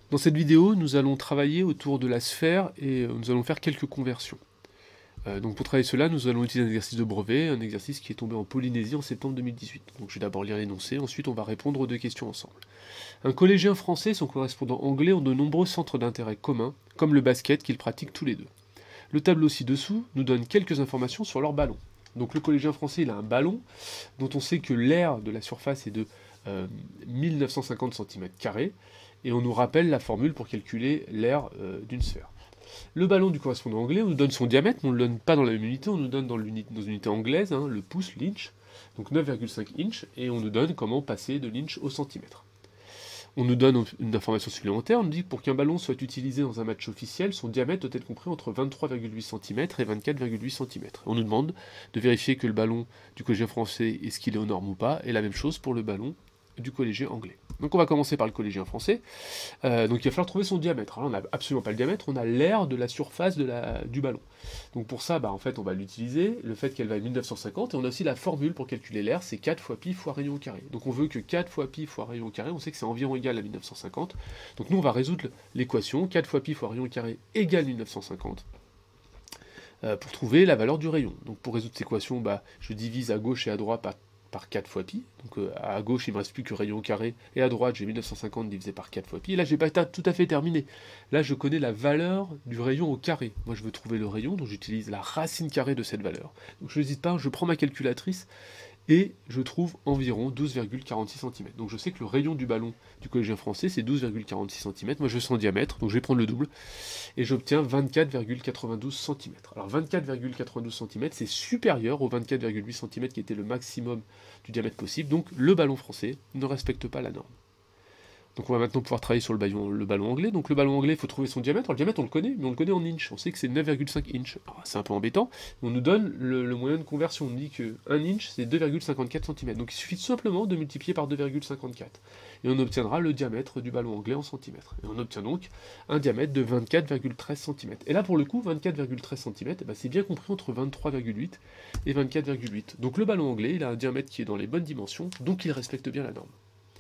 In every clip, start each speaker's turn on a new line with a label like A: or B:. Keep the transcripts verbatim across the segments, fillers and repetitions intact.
A: Dans cette vidéo, nous allons travailler autour de la sphère et euh, nous allons faire quelques conversions. Euh, donc pour travailler cela, nous allons utiliser un exercice de brevet, un exercice qui est tombé en Polynésie en septembre deux mille dix-huit. Donc je vais d'abord lire l'énoncé, ensuite on va répondre aux deux questions ensemble. Un collégien français et son correspondant anglais ont de nombreux centres d'intérêt communs, comme le basket qu'ils pratiquent tous les deux. Le tableau ci-dessous nous donne quelques informations sur leur ballon. Donc le collégien français, il a un ballon dont on sait que l'aire de la surface est de euh, mille neuf cent cinquante centimètres carrés, et on nous rappelle la formule pour calculer l'aire euh, d'une sphère. Le ballon du correspondant anglais, on nous donne son diamètre, mais on ne le donne pas dans la même unité, on nous donne dans, dans une unité anglaise, hein, le pouce, l'inch, donc neuf virgule cinq inch, et on nous donne comment passer de l'inch au centimètre. On nous donne une information supplémentaire, on nous dit que pour qu'un ballon soit utilisé dans un match officiel, son diamètre doit être compris entre vingt-trois virgule huit centimètres et vingt-quatre virgule huit centimètres. On nous demande de vérifier que le ballon du collégien français est-ce qu'il est aux normes ou pas, et la même chose pour le ballon du collégien anglais. Donc on va commencer par le collégien français. Euh, donc il va falloir trouver son diamètre. Alors, on n'a absolument pas le diamètre, on a l'aire de la surface de la, du ballon. Donc pour ça, bah, en fait, on va l'utiliser, le fait qu'elle va à mille neuf cent cinquante, et on a aussi la formule pour calculer l'aire, c'est quatre fois pi fois rayon au carré. Donc on veut que quatre fois pi fois rayon au carré, on sait que c'est environ égal à mille neuf cent cinquante. Donc nous, on va résoudre l'équation, quatre fois pi fois rayon au carré égale mille neuf cent cinquante. Euh, pour trouver la valeur du rayon. Donc pour résoudre cette équation, bah, je divise à gauche et à droite par par quatre fois pi, donc euh, à gauche il me reste plus que rayon au carré, et à droite j'ai mille neuf cent cinquante divisé par quatre fois pi, et là j'ai pas tout à fait terminé, là je connais la valeur du rayon au carré, moi je veux trouver le rayon, donc j'utilise la racine carrée de cette valeur, donc je n'hésite pas, je prends ma calculatrice, et je trouve environ douze virgule quarante-six centimètres. Donc je sais que le rayon du ballon du collégien français c'est douze virgule quarante-six centimètres, moi je veux son diamètre, donc je vais prendre le double, et j'obtiens vingt-quatre virgule quatre-vingt-douze centimètres. Alors vingt-quatre virgule quatre-vingt-douze centimètres, c'est supérieur au vingt-quatre virgule huit centimètres qui était le maximum du diamètre possible, donc le ballon français ne respecte pas la norme. Donc on va maintenant pouvoir travailler sur le ballon, le ballon anglais. Donc le ballon anglais, il faut trouver son diamètre. Alors, le diamètre, on le connaît, mais on le connaît en inch. On sait que c'est neuf virgule cinq inch. C'est un peu embêtant, mais on nous donne le, le moyen de conversion. On nous dit que un inch, c'est deux virgule cinquante-quatre centimètres. Donc il suffit tout simplement de multiplier par deux virgule cinquante-quatre. Et on obtiendra le diamètre du ballon anglais en centimètres. Et on obtient donc un diamètre de vingt-quatre virgule treize centimètres. Et là, pour le coup, vingt-quatre virgule treize centimètres, eh ben, c'est bien compris entre vingt-trois virgule huit et vingt-quatre virgule huit. Donc le ballon anglais, il a un diamètre qui est dans les bonnes dimensions, donc il respecte bien la norme.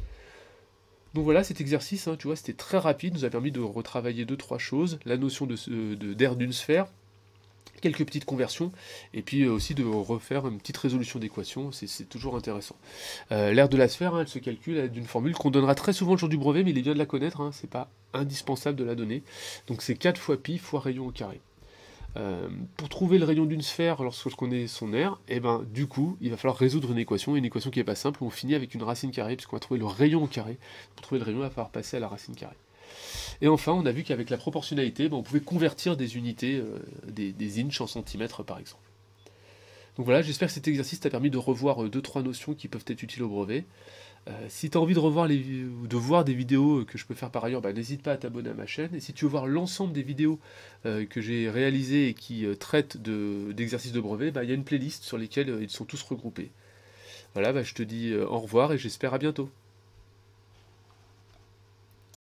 A: Donc voilà, cet exercice, hein, tu vois, c'était très rapide, nous a permis de retravailler deux trois choses, la notion d'air de, de, d'une sphère, quelques petites conversions, et puis aussi de refaire une petite résolution d'équation, c'est toujours intéressant. Euh, l'aire de la sphère, hein, elle se calcule d'une formule qu'on donnera très souvent le jour du brevet, mais il est bien de la connaître, hein, c'est pas indispensable de la donner. Donc c'est quatre fois pi fois rayon au carré. Euh, pour trouver le rayon d'une sphère lorsqu'on connaît son aire, et ben du coup, il va falloir résoudre une équation, une équation qui n'est pas simple, on finit avec une racine carrée, puisqu'on va trouver le rayon au carré. Pour trouver le rayon, il va falloir passer à la racine carrée. Et enfin, on a vu qu'avec la proportionnalité, ben, on pouvait convertir des unités, euh, des, des inches en centimètres par exemple. Donc voilà, j'espère que cet exercice t'a permis de revoir deux trois notions qui peuvent être utiles au brevet. Euh, si tu as envie de, revoir les, de voir des vidéos que je peux faire par ailleurs, bah, n'hésite pas à t'abonner à ma chaîne. Et si tu veux voir l'ensemble des vidéos euh, que j'ai réalisées et qui euh, traitent d'exercices de, de brevet, bah, il y a une playlist sur lesquelles euh, ils sont tous regroupés. Voilà, bah, je te dis euh, au revoir et j'espère à bientôt.